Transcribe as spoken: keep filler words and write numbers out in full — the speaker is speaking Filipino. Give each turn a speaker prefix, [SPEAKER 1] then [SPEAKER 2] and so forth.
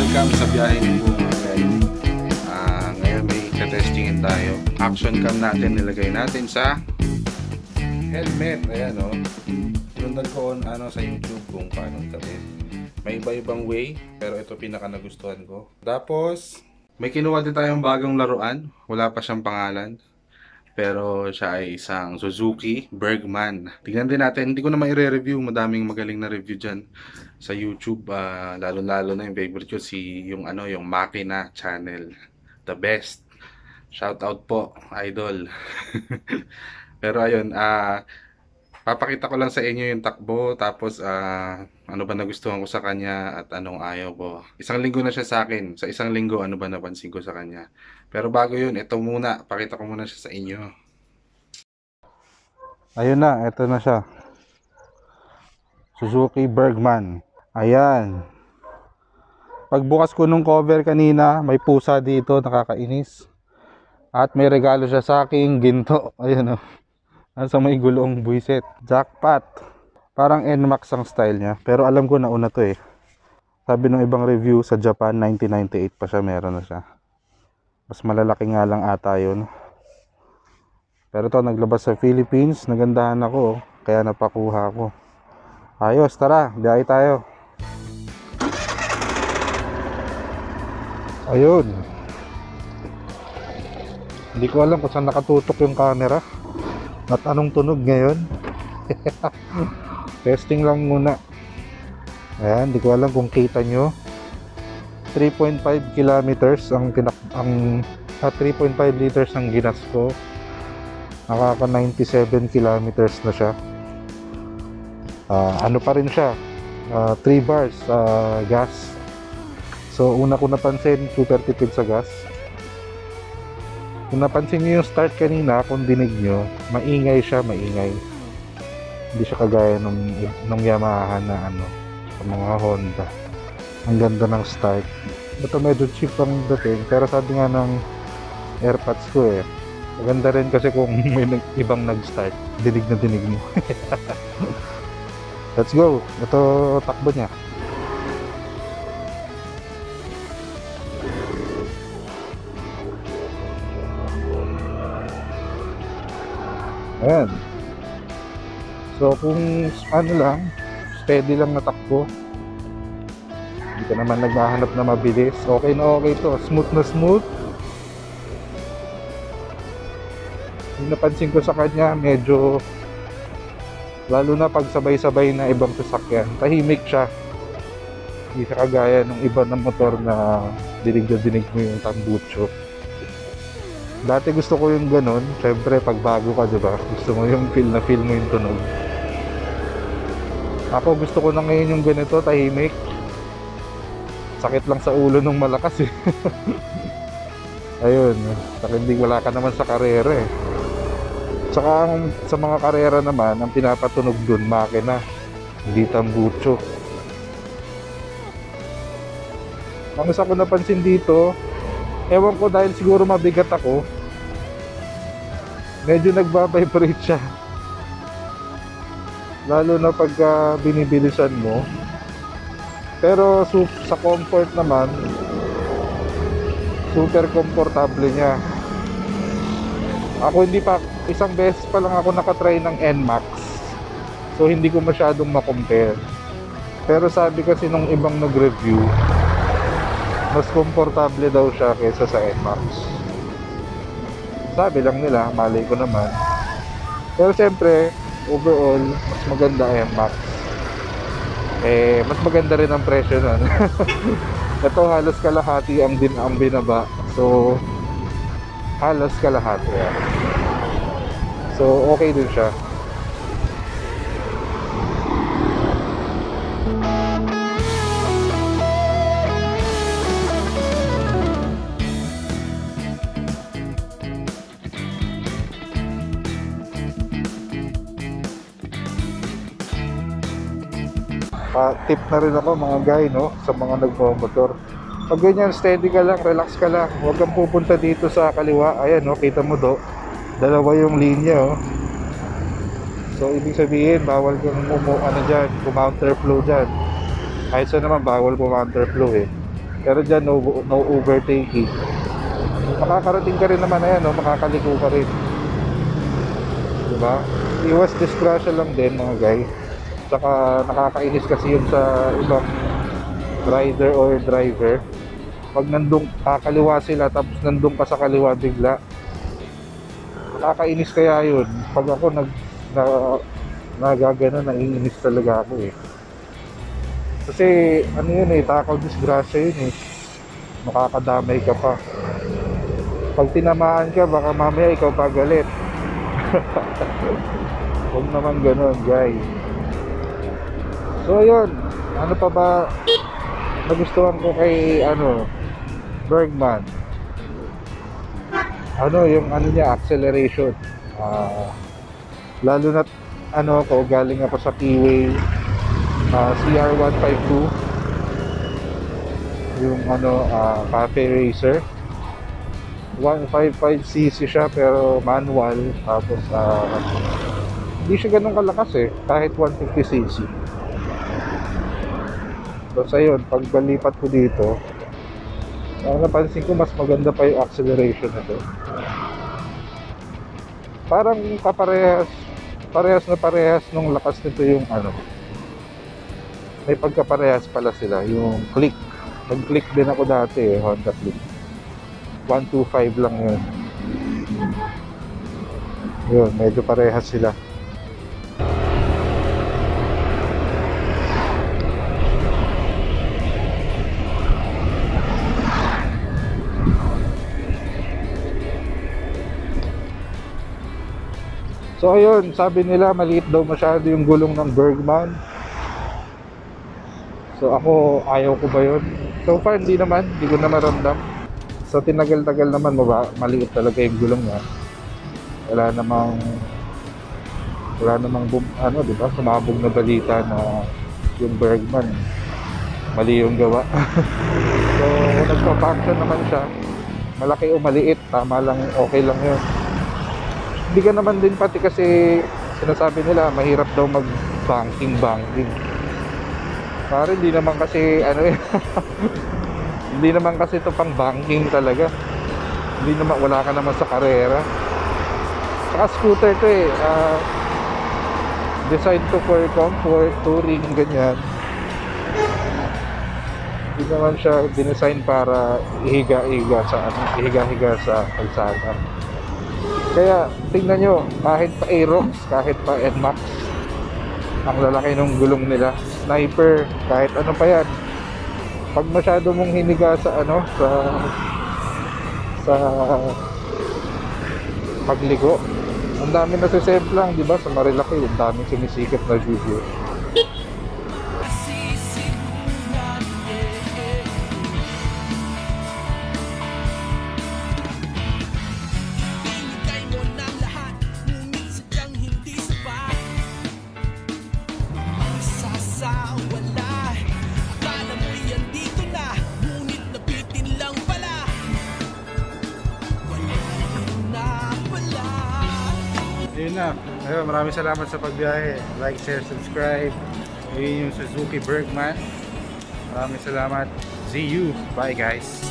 [SPEAKER 1] Welcome sa biyahe ni Boom mga guys. Uh, ngayon may ka-testingin tayo. Action cam natin nilagay natin sa helmet. Ayan o. Oh. Sundan ko on ano, sa YouTube kung paano gawin. May iba-ibang way, pero ito pinaka nagustuhan ko. Tapos, may kinuha din tayong bagong laruan. Wala pa siyang pangalan. Pero siya ay isang Suzuki Bergman. Tingnan din natin. Hindi ko na mai-review. Madaming magaling na review dyan sa YouTube. Uh, Lalo-lalo na yung favorite ko si yung ano yung Makina channel. The best. Shout out po, idol. Pero ayun, uh, papakita ko lang sa inyo yung takbo. Tapos uh, ano ba nagustuhan ko sa kanya at anong ayaw ko. Isang linggo na siya sa akin. Sa isang linggo, ano ba napansin ko sa kanya. Pero bago yun, ito muna. Pakita ko muna siya sa inyo. Ayun na, ito na siya. Suzuki Bergman. Ayan. Pagbukas ko nung cover kanina, may pusa dito, nakakainis. At may regalo siya sa aking ginto. Ayun o. Nasa may gulong buwiset. Jackpot. Parang N MAX ang style niya. Pero alam ko nauna to eh. Sabi ng ibang review sa Japan, nineteen ninety-eight pa siya, meron na siya. Mas malalaki nga lang ata yun. Pero to naglabas sa Philippines. Nagandahan ako. Kaya napakuha ko. Ayos, tara. Biyahe tayo. Ayun. Hindi ko alam kung saan nakatutok yung camera. At anong tunog ngayon. Testing lang muna. Ayan, hindi ko alam kung kita nyo. three point five kilometers ang tinak ang uh, three point five liters ang ginas ko. Nakaka ninety-seven kilometers na siya. Uh, ano pa rin siya? Uh, three bars uh, gas. So una ko napansin, super tipid sa gas. Kung napansin niyo yung start kanina, kung dinig nyo, maingay siya, maingay. Hindi siya kagaya nung, nung Yamaha na ano, sa mga Honda. Ang ganda ng start. Ito medyo cheap ang dating, pero sabi nga ng AirPods ko eh, maganda rin kasi kung may ibang nag-start, dinig na dinig mo. Let's go. Ito takbo niya. Ayan. So kung ano lang, steady lang na takbo, hindi ka naman naghahanap na mabilis, okay na okay to, smooth na smooth. Yung napansin ko sa kanya, medyo lalo na pag sabay-sabay na ibang sasakyan, tahimik siya. Hindi siya kagaya ng iba ng motor na dinig na dinig mo yung tambucho. Dati gusto ko yung ganun, syempre pag bago ka, diba? Gusto mo yung feel na feel mo yung tunog. Ako gusto ko na ngayon yung ganito, tahimik. Sakit lang sa ulo nung malakas eh. Ayun, hindi wala ka naman sa karera eh. Tsaka sa mga karera naman, ang pinapatunog dun, makina, hindi tambucho. Ang isa ko napansin dito, ewan ko dahil siguro mabigat ako, medyo nagbabibrate siya. Lalo na pag uh, binibilisan mo. Pero su sa comfort naman, super komportable niya. Ako hindi pa, isang beses pa lang ako nakatry ng N MAX. So hindi ko masyadong makompare. Pero sabi kasi nung ibang nag-review, mas komportable daw siya kaysa sa N MAX. Sabi lang nila, malay ko naman. Pero siyempre, overall, mas maganda N MAX. Eh, mas maganda rin ang presyo nun. Ito halos kalahati ang din ang binaba. So, halos kalahati. Yeah. So, okay din siya. Uh, tip na rin ako mga guy, no, sa mga nagmo-motor. Pag ganyan, steady ka lang, relax ka lang. Huwag kang pupunta dito sa kaliwa. Ayan, no, kita mo do, dalawa yung linya, oh. So ibig sabihin, bawal kang umu ano dyan, counterflow dyan. Kahit saan naman bawal pumunter flow eh. Pero dyan, no, no overtaking. Makakarating ka rin naman, ayan, no? Makakaliko ka rin. Diba? Iwas disgrasya lang din, mga guys. Tsaka nakakainis kasi yun sa ibang rider or driver. Pag nandun, kakaliwa sila, tapos nandun ka sa kaliwa bigla. Nakakainis kaya yun. Pag ako nag, na, nagagano, naiinis talaga ako eh. Kasi ano yun eh, takaw disgrasya yun eh. Makakadamay ka pa. Pag tinamaan ka, baka mamaya ikaw pa galit. Huwag naman ganun, guys. So yun, ano pa ba nagustuhan ko kay ano Bergman? Ano yung ano niya, acceleration. Uh, lalo na ano ko, galing ako sa P-Way uh, C R one fifty-two, yung ano uh, cafe racer. one fifty-five c c siya pero manual, tapos uh, hindi siya ganun kalakas eh, kahit one fifty c c. So ayun, pag balipat ko dito, uh, napansin ko mas maganda pa yung acceleration nito. Parang kaparehas, parehas na parehas nung lakas nito yung ano. May pagkaparehas pala sila, yung click. Nag-click din ako dati eh, Honda Click. one twenty-five lang yun. Yun, medyo parehas sila. So ayun, sabi nila maliit daw masyado yung gulong ng Bergman. So ako, ayaw ko ba yun? So far hindi naman, hindi ko na maramdam. So tinagal-tagal naman, maba, maliit talaga yung gulong niya. Wala namang wala namang bum, ano, di ba? Sumabog na balita na yung Bergman mali yung gawa. So nagpa-function naman siya. Malaki o maliit, tama lang, okay lang yun. Hindi ka naman din pati kasi sinasabi nila mahirap daw mag banking banking. Parang hindi naman kasi ano eh hindi naman kasi ito pang banking talaga. Hindi naman, wala ka naman sa karera. Saka scooter to eh, uh, designed to for comfort, touring, ganyan. Hindi naman siya dinesign para ihiga-higa sa ano, ihiga-higa sa kalsada. Kaya tingnan nyo, kahit pa Aerox, kahit pa N MAX, ang lalaki ng gulong nila. Sniper, kahit ano pa yan. Pag masyado mong hiniga sa ano, sa sa pagligo, ang dami na sisave lang, di ba? Sa Marilaki, ang daming sinisikip na video. Ayun na. Ayun, maraming salamat sa pagbiyahe. Like, share, subscribe. Ayun yung Suzuki Bergman. Maraming salamat. See you. Bye guys.